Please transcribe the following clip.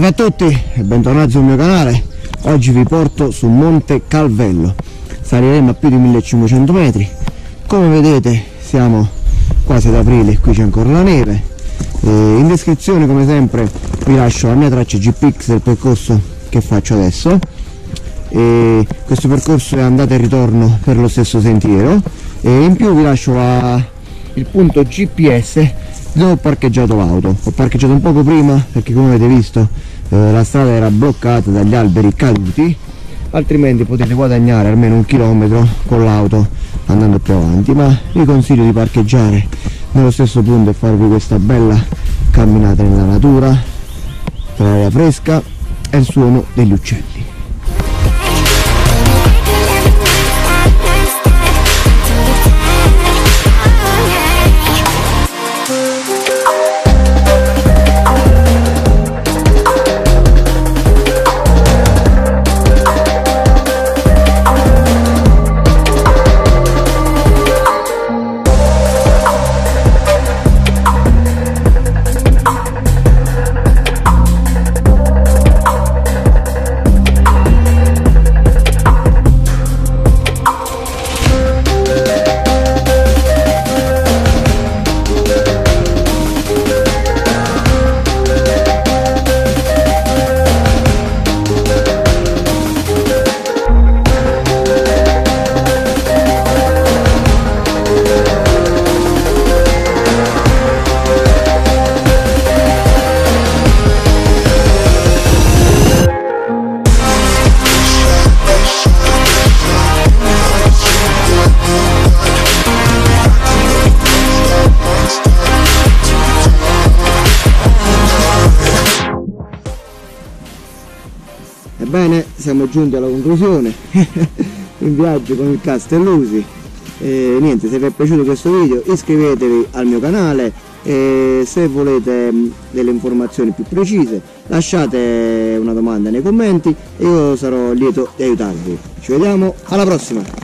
Salve a tutti e bentornati sul mio canale. Oggi vi porto su Monte Calvello. Saliremo a più di 1500 metri. Come vedete siamo quasi ad aprile, qui c'è ancora la neve. In descrizione come sempre vi lascio la mia traccia GPX del percorso che faccio adesso. Questo percorso è andata e ritorno per lo stesso sentiero, e in più vi lascio il punto GPS dove ho parcheggiato l'auto. Ho parcheggiato un poco prima perché, come avete visto, la strada era bloccata dagli alberi caduti, altrimenti potete guadagnare almeno 1 chilometro con l'auto andando più avanti, ma vi consiglio di parcheggiare nello stesso punto e farvi questa bella camminata nella natura tra l'aria fresca e il suono degli uccelli. Ebbene, siamo giunti alla conclusione in viaggio con il Castellusi. Niente, se vi è piaciuto questo video iscrivetevi al mio canale, e se volete delle informazioni più precise lasciate una domanda nei commenti e io sarò lieto di aiutarvi. Ci vediamo alla prossima!